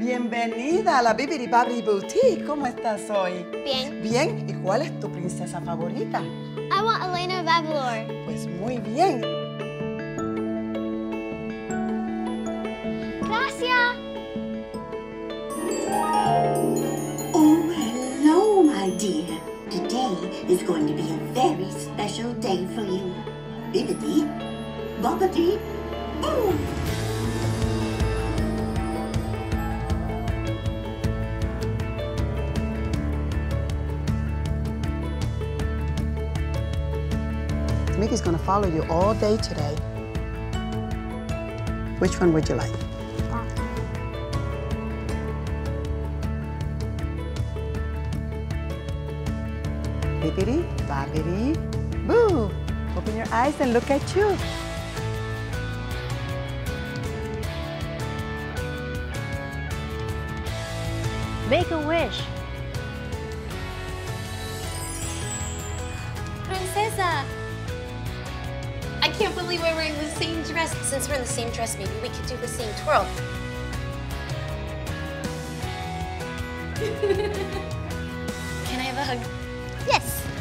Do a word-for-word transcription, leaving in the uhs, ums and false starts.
Bienvenida a la Bibbidi Bobbidi Boutique. ¿Cómo estás hoy? Bien. Bien. ¿Y cuál es tu princesa favorita? I want Elena de Avalor. Pues muy bien. Gracias. Oh, hello, my dear. Today is going to be a very special day for you. Bibbidi, Bobbidi, boom! Mickey's going to follow you all day today. Which one would you like? Bibbidi, bobbidi, boo! Open your eyes and look at you. Make a wish. Princesa! I can't believe we're wearing the same dress. Since we're in the same dress, maybe we could do the same twirl. Can I have a hug? Yes.